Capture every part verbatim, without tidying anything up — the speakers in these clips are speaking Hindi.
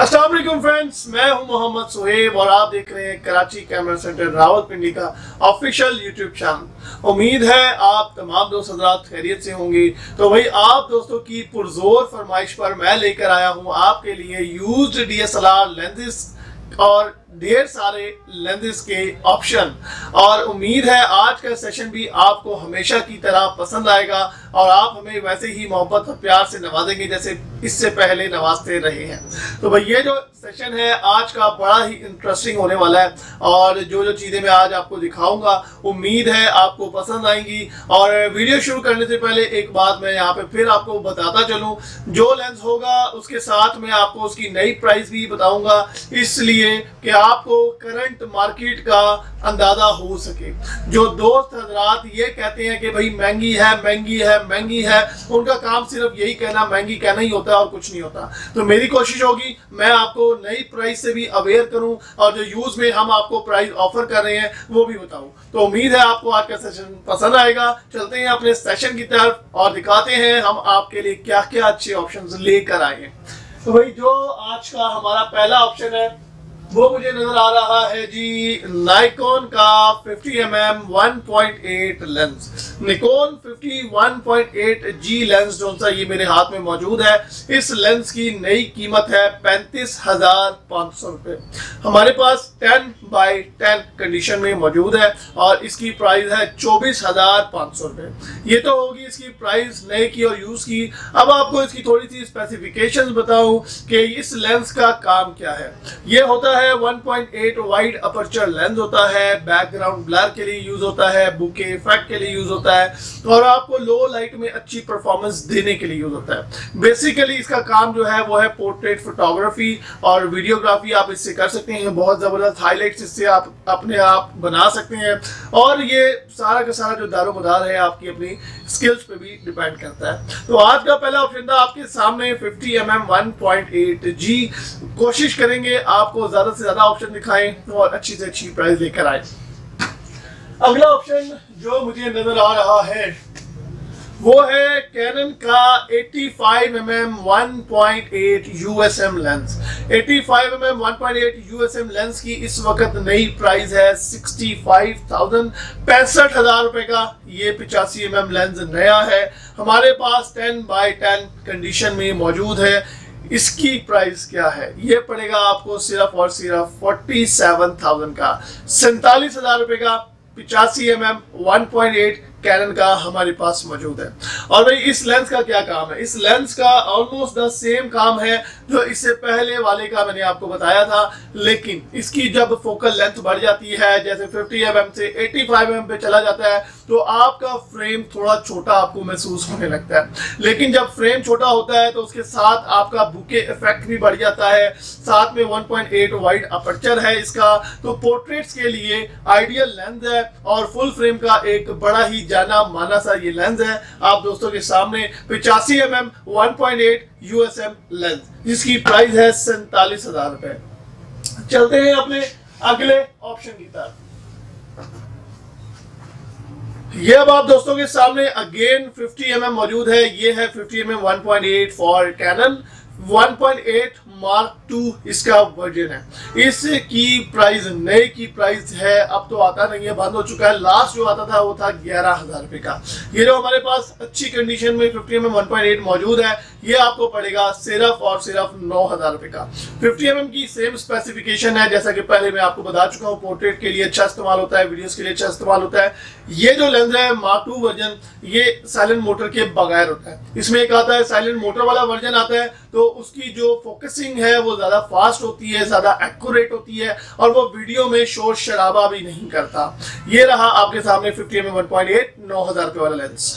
अस्सलाम वालेकुम फ्रेंड्स, मैं हूं मोहम्मद सुहेब और आप देख रहे हैं कराची कैमरा सेंटर रावलपिंडी का ऑफिशियल यूट्यूब चैनल। उम्मीद है आप तमाम दोस्त हजरात खैरियत से होंगे। तो भाई आप दोस्तों की पुरजोर फरमाइश पर मैं लेकर आया हूं आपके लिए यूज्ड डीएसएलआर लेंसेज और ढेर सारे लेंसेज के ऑप्शन। और उम्मीद है आज का सेशन भी आपको हमेशा की तरह पसंद आएगा और आप हमें वैसे ही मोहब्बत और प्यार से नवाजेंगे जैसे इससे पहले नवाजते रहे हैं। तो भाई ये जो सेशन है आज का बड़ा ही इंटरेस्टिंग होने वाला है और जो जो चीज़ें मैं आज आपको दिखाऊंगा उम्मीद है आपको पसंद आएंगी। और वीडियो शुरू करने से पहले एक बात मैं यहाँ पे फिर आपको बताता चलूँ, जो लेंस होगा उसके साथ मैं आपको उसकी नई प्राइस भी बताऊंगा, इसलिए कि आपको करंट मार्केट का अंदाजा हो सके। जो दोस्त हजरात ये कहते हैं कि भाई महंगी है महंगी है महंगी है, उनका काम सिर्फ यही कहना महंगी कहना ही होता है और कुछ नहीं होता। तो मेरी कोशिश होगी मैं आपको नई प्राइस से भी अवेयर करूं और जो यूज में हम आपको प्राइस ऑफर कर रहे हैं वो भी बताऊं। तो उम्मीद है आपको आज का सेशन पसंद आएगा। चलते हैं अपने सेशन की तरफ और दिखाते हैं हम आपके लिए क्या क्या अच्छे ऑप्शंस लेकर आए हैं। तो भाई जो आज का हमारा पहला ऑप्शन है वो मुझे नजर आ रहा है जी निकॉन का fifty M M one point eight lens. Nikon fifty one point eight G lens जो सा ये मेरे हाथ में मौजूद है, इस लेंस की नई कीमत है पैंतीस हजार पाँच सौ रुपये। हमारे पास टेन बाई टेन कंडीशन में मौजूद है और इसकी प्राइस है चौबीस हजार पाँच सौ रुपये। ये तो होगी इसकी प्राइस नए की और यूज की। अब आपको इसकी थोड़ी सी स्पेसिफिकेशंस बताऊं कि इस लेंस का काम क्या है। ये होता है one point eight wide aperture lens होता है, बैकग्राउंड ब्लर के लिए यूज होता है, बुके इफेक्ट के लिए यूज होता है और आपको लो लाइट में अच्छी परफॉर्मेंस देने के लिए यूज होता है। बेसिकली इसका काम जो है वो है पोर्ट्रेट फोटोग्राफी और वीडियोग्राफी आप इससे कर सकते हैं। बहुत जबरदस्त हाईलाइट्स इससे आप अपने आप बना सकते हैं और ये सारा का सारा जो दारोमदार है आपकी अपनी स्किल्स पे भी डिपेंड करता है। तो आज का पहला ऑप्शन था आपके सामने fifty M M one point eight जी। कोशिश करेंगे आपको ज्यादा से ज्यादा ऑप्शन दिखाएं और अच्छी से अच्छी प्राइस लेकर आए। अगला ऑप्शन जो मुझे नजर आ रहा है वो है कैनन का eighty five M M one point eight U S M lens. Eighty five M M one point eight U S M lens की इस वक्त नई प्राइस है सिक्सटी फाइव थाउजेंड, पैंसठ हजार रुपए का ये पिचासी एम एम लेंस नया है। हमारे पास टेन बाई टेन कंडीशन में मौजूद है। इसकी प्राइस क्या है, ये पड़ेगा आपको सिर्फ और सिर्फ फोर्टी सेवन थाउजेंड का, सैतालीस हजार रुपए का पिचासी M M one point eight Canon का हमारे पास मौजूद है। और भाई इस लेंस का क्या काम है, इस लेंस का ऑलमोस्ट द सेम काम है जो इससे पहले वाले का मैंने आपको बताया था, लेकिन इसकी जब फोकल लेंथ बढ़ जाती है जैसे फिफ्टी एम एम से एटी फाइव एम एम पे चला जाता है तो आपका फ्रेम थोड़ा छोटा आपको महसूस होने लगता है। लेकिन जब फ्रेम छोटा होता है तो उसके साथ आपका बुके इफेक्ट भी बढ़ जाता है, साथ में one point eight wide aperture है इसका, तो पोर्ट्रेट्स के लिए आइडियल लेंस है और फुल फ्रेम का एक बड़ा ही जाना माना सा ये लेंस है। आप दोस्तों के सामने पिचासी M M one point eight U S M lens जिसकी प्राइस है सैतालीस हजार रुपए। चलते हैं अपने अगले ऑप्शन की तरफ। ये अब आप दोस्तों के सामने अगेन फिफ्टी एम एम मौजूद है। ये है fifty M M one point eight for Canon, one point eight mark two इसका वर्जन है। इसकी प्राइस नए की प्राइस है, अब तो आता नहीं है, बंद हो चुका है। लास्ट जो आता था वो था ग्यारह हजार रुपए का। ये जो हमारे पास अच्छी कंडीशन में fifty M M one point eight मौजूद है ये आपको पड़ेगा सिर्फ और सिर्फ नौ हजार रुपए का। फिफ्टी एम एम की सेम स्पेसिफिकेशन है जैसा कि पहले मैं आपको बता चुका हूँ। पोर्ट्रेट के लिए अच्छा इस्तेमाल होता है, वीडियोस के लिए अच्छा इस्तेमाल होता है। ये जो लेंस है मार्क टू वर्जन ये साइलेंट मोटर के बगैर होता है। इसमें एक आता है साइलेंट मोटर वाला वर्जन आता है तो उसकी जो फोकसिंग है वो ज्यादा फास्ट होती है, ज्यादा एक्यूरेट होती है और वो वीडियो में शोर शराबा भी नहीं करता। ये रहा आपके सामने fifty M M one point eight नौ हजार रुपए वाला लेंस।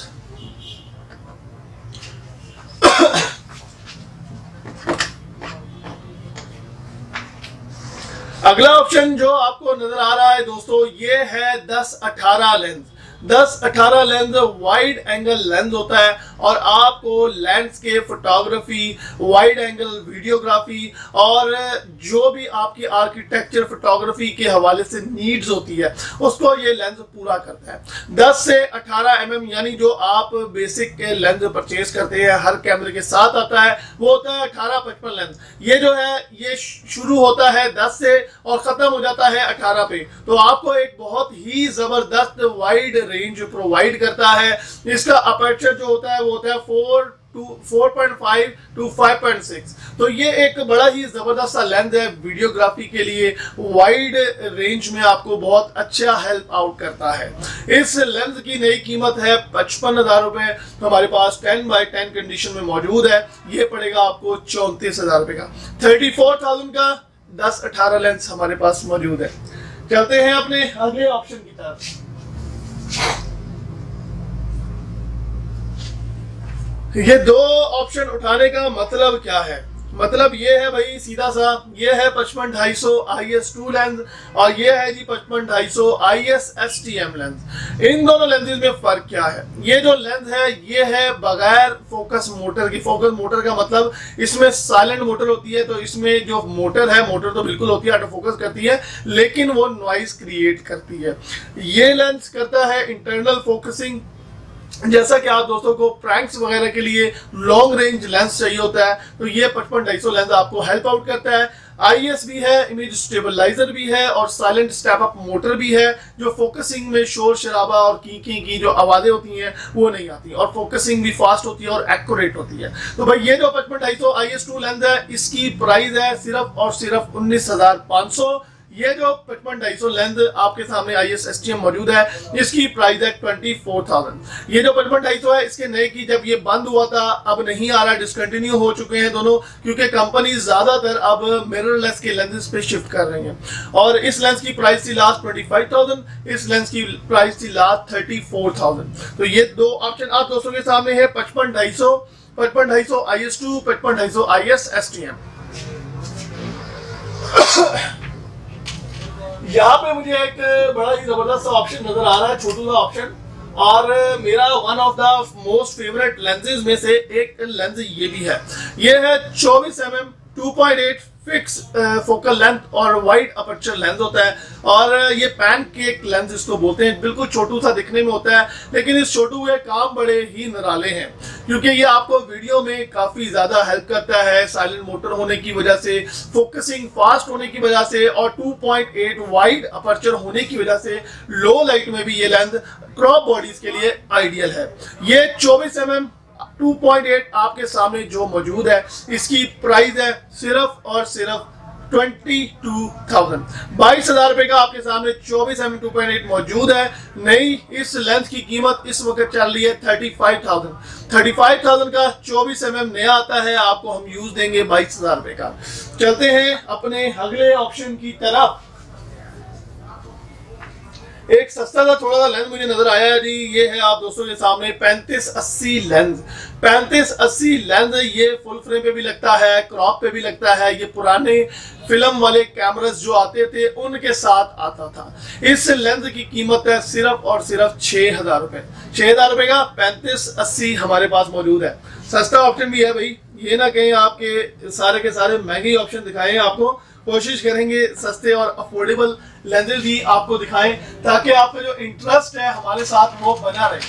अगला ऑप्शन जो आपको नजर आ रहा है दोस्तों ये है दस अठारह लेंस। दस अठारह लेंस वाइड एंगल लेंस होता है और आपको landscape photography, wide angle videography और जो भी आपकी आर्किटेक्चर फोटोग्राफी के हवाले से नीड्स होती है उसको ये लेंस पूरा करता है। दस से अठारह एम एम यानी जो आप बेसिक लेंस परचेज करते हैं हर कैमरे के साथ आता है वो होता है अठारह पचपन लेंस। ये जो है ये शुरू होता है दस से और खत्म हो जाता है अठारह पे, तो आपको एक बहुत ही जबरदस्त वाइड रेंज प्रोवाइड करता है। इसका अपर्चर जो होता है वो होता है four to four point five to five point six, तो ये एक बड़ा ही जबरदस्त सा लेंस है वीडियोग्राफी के लिए, वाइड रेंज में आपको बहुत अच्छा हेल्प आउट करता है। इस लेंस की नई कीमत है पचपन हजार रुपए, हमारे पास टेन बाई टेन कंडीशन में मौजूद है। ये पड़ेगा आपको चौंतीस हजार रुपए का। थर्टी फोर थाउजेंड का दस अठारह लेंस हमारे पास मौजूद है। चलते हैं अपने अगले ऑप्शन की तरफ। ये दो ऑप्शन उठाने का मतलब क्या है? मतलब ये है भाई सीधा सा, ये है पचपन ढाई सौ आई एस टू लेंस और ये है जी पचपन ढाई सौ I S S T M lens. इन दोनों लेंसेज में फर्क क्या है? ये जो लेंस है ये है बगैर फोकस मोटर की। फोकस मोटर का मतलब इसमें साइलेंट मोटर होती है, तो इसमें जो मोटर है, मोटर तो बिल्कुल होती है, ऑटो फोकस करती है, लेकिन वो नॉइज क्रिएट करती है। ये लेंस करता है इंटरनल फोकसिंग। जैसा कि आप दोस्तों को प्रैंक्स वगैरह के लिए लॉन्ग रेंज लेंस चाहिए होता है, तो ये पचपन ढाई सौ लेंस आपको हेल्प आउट करता है। आई एस भी है, इमेज स्टेबलाइजर भी है और साइलेंट स्टेप अप मोटर भी है, जो फोकसिंग में शोर शराबा और की की की जो आवाजें होती हैं वो नहीं आती और फोकसिंग भी फास्ट होती है और एक्यूरेट होती है। तो भाई ये जो पचपन ढाई सौ आई एस टू लेंस है इसकी प्राइस है सिर्फ और सिर्फ उन्नीस हजार पाँच सौ। ये जो पचपन ढाई सौ लेंस आपके सामने I S S T M मौजूद है इसकी प्राइस है ट्वेंटी फोर थाउजेंड। ये जो पचपन ढाई सौ है इसके नए की जब ये बंद हुआ था, अब नहीं आ रहा, डिसकंटिन्यू हो चुके हैं दोनों, क्योंकि कंपनी ज्यादातर अब मिररलेस के लेंसेज पे शिफ्ट कर रही हैं। और इस लेंस की प्राइस थी लास्ट ट्वेंटी फाइव थाउजेंड, इस लेंस की प्राइस थी लास्ट थर्टी फोर थाउजेंड। तो ये दो ऑप्शन आप दोस्तों के सामने है, पचपन ढाई सौ पचपन ढाई सौ आई एस टू, पचपन ढाई सौ I S S T M. यहाँ पे मुझे एक बड़ा ही जबरदस्त ऑप्शन नजर आ रहा है, छोटू सा ऑप्शन, और मेरा one of the most favourite lenses में से एक लेंस ये भी है। ये है चौबीस M M two point eight fix focal length और वाइड अपर्चर लेंस होता है, और ये पैनकेक लेंस इसको बोलते हैं। बिल्कुल छोटू सा दिखने में होता है, लेकिन इस छोटू के काम बड़े ही निराले हैं, क्योंकि ये आपको वीडियो में काफी ज्यादा हेल्प करता है साइलेंट मोटर होने की वजह से, फोकसिंग फास्ट होने की वजह से और two point eight wide aperture होने की वजह से लो लाइट में भी ये लेंस क्रॉप बॉडीज के लिए आइडियल है। ये चौबीस M M two point eight आपके सामने जो मौजूद है इसकी प्राइस है सिर्फ और सिर्फ ट्वेंटी टू थाउजेंड, बाईस हजार रुपए का आपके सामने चौबीस M M two point eight मौजूद है। नई इस लेंस की कीमत इस वक्त चल रही है thirty five thousand. Thirty five thousand का चौबीस एम एम नया आता है, आपको हम यूज देंगे बाईस हजार रुपए का। चलते हैं अपने अगले ऑप्शन की तरफ। एक सस्ता सा थोड़ा सा लेंस मुझे नजर आया है जी, ये है आप दोस्तों के सामने पैंतीस अस्सी लेंस। पैंतीस अस्सी लेंस ये फुल फ्रेम पे भी लगता है, क्रॉप पे भी लगता है। ये पुराने फिल्म वाले कैमरास जो आते थे उनके साथ आता था। इस लेंस की कीमत है सिर्फ और सिर्फ छह हजार रुपए। छह हजार रुपए का पैंतीस अस्सी हमारे पास मौजूद है। सस्ता ऑप्शन भी है भाई, ये ना कहीं आपके सारे के सारे महंगे ऑप्शन दिखाए हैं आपको। कोशिश करेंगे सस्ते और अफोर्डेबल लेंसेज भी आपको दिखाएं, ताकि आपका जो इंटरेस्ट है हमारे साथ वो बना रहे।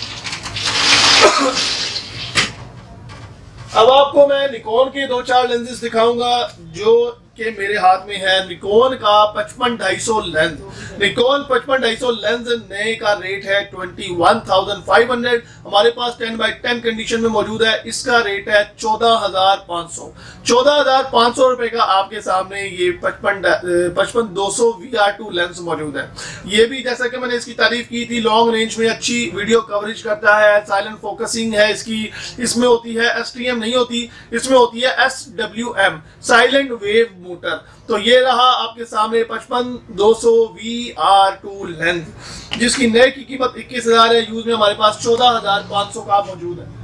अब आपको मैं निकॉन के दो चार लेंसेज दिखाऊंगा जो कि मेरे हाथ में है। निकॉन का पचपन ढाई सौ लेंस, निकॉन पचपन ढाई सौ लेंस नए का रेट है twenty one thousand five hundred. हमारे पास टेन बाई टेन कंडीशन में मौजूद है, इसका रेट है चौदह हजार पाँच सौ। चौदह हजार पाँच सौ रुपए का आपके सामने ये पचपन पचपन दो सौ वी आर टू लेंस मौजूद है। ये भी जैसा कि मैंने इसकी तारीफ की थी, लॉन्ग रेंज में अच्छी वीडियो कवरेज करता है, साइलेंट फोकसिंग है इसकी। इसमें होती है एस टी एम नहीं होती, इसमें होती है S W M, silent wave motor. तो ये रहा आपके सामने पचपन दो सौ वी आर टू लेंस, जिसकी नए की कीमत इक्कीस हजार है, यूज में हमारे पास चौदह हजार पाँच सौ का मौजूद है।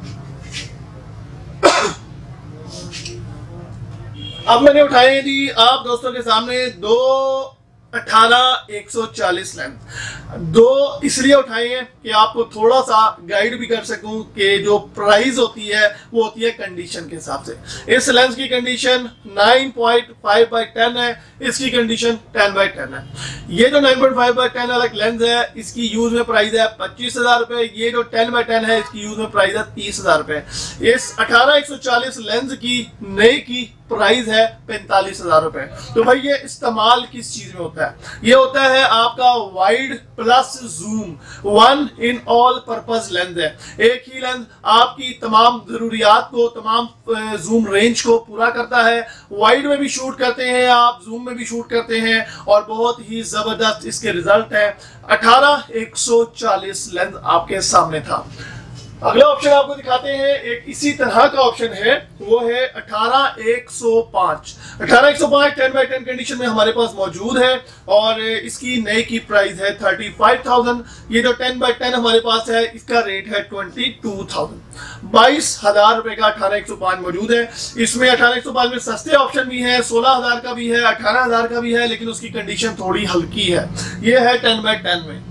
अब मैंने उठाए जी आप दोस्तों के सामने दो अठारह एक सौ चालीस लेंस। दो इसलिए उठाए हैं कि आपको थोड़ा सा गाइड भी कर सकूं कि जो प्राइस होती है वो होती है कंडीशन के हिसाब से। इस लेंस की condition nine point five by ten है, इसकी कंडीशन टेन बाई टेन है। ये जो nine point five by ten वाला लेंस है इसकी यूज में प्राइस है पच्चीस हजार रुपए। ये जो टेन बाई टेन है इसकी यूज में प्राइस है तीस हजार रुपए। इस अठारह एक सौ चालीस लेंस की नए की प्राइस है पैंतालीस हजार रुपए। तो भाई ये इस्तेमाल किस चीज में होता है? ये होता है आपका wide plus zoom one in all purpose lens है। एक ही लेंस आपकी तमाम जरूरियात को, तमाम जूम रेंज को पूरा करता है। वाइड में भी शूट करते हैं आप, जूम में भी शूट करते हैं और बहुत ही जबरदस्त इसके रिजल्ट है। अठारह एक सौ चालीस लेंस आपके सामने था। अगला ऑप्शन आपको दिखाते हैं, एक इसी तरह का ऑप्शन है, वो है अठारह एक सौ पाँच। अठारह एक सौ पाँच टेन बाई टेन कंडीशन में हमारे पास मौजूद है और इसकी नए की प्राइस है थर्टी फाइव थाउजेंड। ये जो टेन बाई टेन हमारे पास है इसका रेट है ट्वेंटी टू थाउजेंड। बाईस हजार रुपए का अठारह एक सौ पाँच मौजूद है। इसमें अठारह एक सौ पाँच में सस्ते ऑप्शन भी है, सोलह हजार का भी है, अठारह हजार का भी है, लेकिन उसकी कंडीशन थोड़ी हल्की है। ये है टेन बाई टेन में।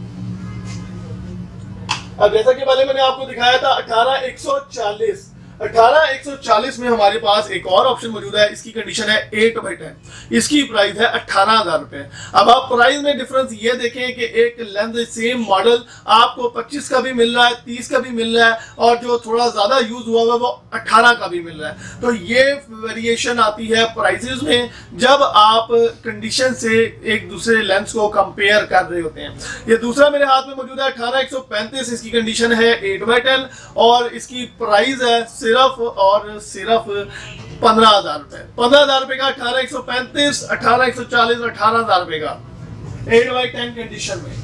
अब जैसा कि पहले मैंने आपको दिखाया था अठारह एक सौ चालीस, अठारह एक सौ चालीस में हमारे पास एक और ऑप्शन मौजूद है। इसकी कंडीशन है एट बाई टेन, इसकी प्राइस है अठारह हजार रुपए। अब आप प्राइस में डिफरेंस ये देखें कि एक लेंस सेम मॉडल आपको पच्चीस का भी मिल रहा है, तीस का भी मिल रहा है और जो थोड़ा ज्यादा यूज हुआ हुआ है वो अठारह का भी मिल रहा है। तो ये वेरिएशन आती है प्राइसेस में जब आप कंडीशन से एक दूसरे लेंस को कंपेयर कर रहे होते हैं। ये दूसरा मेरे हाथ में मौजूद है अठारह एक सौ पैंतीस, इसकी कंडीशन है एट बाई टेन और इसकी प्राइस है सिर्फ और सिर्फ पंद्रह हजार रुपए। पंद्रह हजार रुपए का अठारह एक सौ पैंतीस, अठारह एक सौ चालीस, अठारह हजार रुपए का एट बाई टेन कंडीशन में।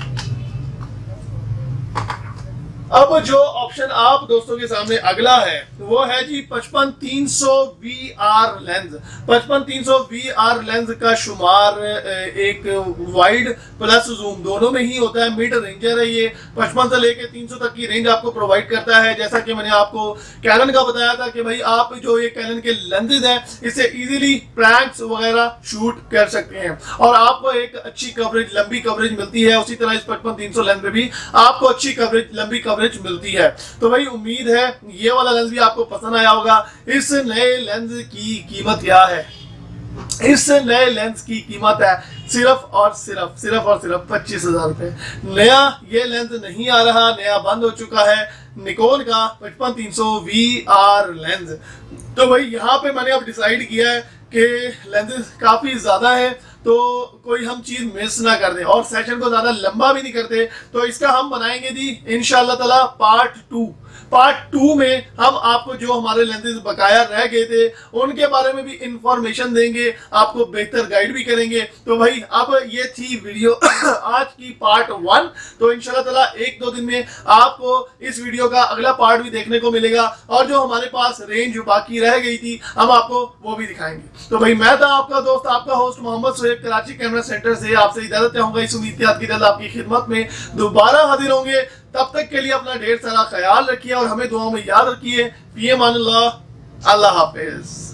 अब जो ऑप्शन आप दोस्तों के सामने अगला है वो है जी पचपन तीन सौ वी आर लेंस। पचपन तीन सौ वी आर लेंस का शुमार एक वाइड प्लस जूम दोनों में ही होता है। मिड रेंजर है ये, पचपन से लेके तीन सौ तक की रेंज आपको प्रोवाइड करता है। जैसा कि मैंने आपको कैनन का बताया था कि भाई आप जो ये कैनन के लेंसेज हैं इससे इजीली प्रैंक्स वगैरह शूट कर सकते हैं और आपको एक अच्छी कवरेज, लंबी कवरेज मिलती है। उसी तरह इस पचपन तीन सौ लेंस में भी आपको अच्छी कवरेज, लंबी कवरेज मिलती है। तो भाई उम्मीद है ये वाला लेंस भी आपको पसंद आया होगा। इस नए लेंस की कीमत क्या है? इस नए लेंस की कीमत है सिर्फ और सिर्फ सिर्फ और सिर्फ पच्चीस हजार रुपए। नया ये लेंस नहीं आ रहा, नया बंद हो चुका है निकोन का पचपन तीन सौ वी आर लेंस। तो भाई यहाँ पे मैंने अब डिसाइड किया है कि लेंसेज काफी ज्यादा है तो कोई हम चीज मिस ना कर दें और सेशन को ज्यादा लंबा भी नहीं करते। तो इसका हम बनाएंगे जी इंशाल्लाह ताला पार्ट टू। पार्ट टू में हम आपको जो हमारे लेंसेज बकाया रह गए थे उनके बारे में भी इंफॉर्मेशन देंगे, आपको बेहतर गाइड भी करेंगे। तो भाई अब ये थी वीडियो आज की पार्ट वन। तो इंशाल्लाह ताला एक दो दिन में आपको इस वीडियो का अगला पार्ट भी देखने को मिलेगा और जो हमारे पास रेंज बाकी रह गई थी हम आपको वो भी दिखाएंगे। तो भाई मैं था आपका दोस्त, आपका host Mohammad Suhaib, Karachi camera centre से आपसे इजाजत चाहूंगा। इस उम्मीद के साथ कि जल्द आपकी खिदमत में दोबारा हाजिर होंगे। तब तक के लिए अपना ढेर सारा ख्याल रखिए और हमें दुआओं में याद रखिए। फी अमान अल्लाह, अल्लाह हाफिज।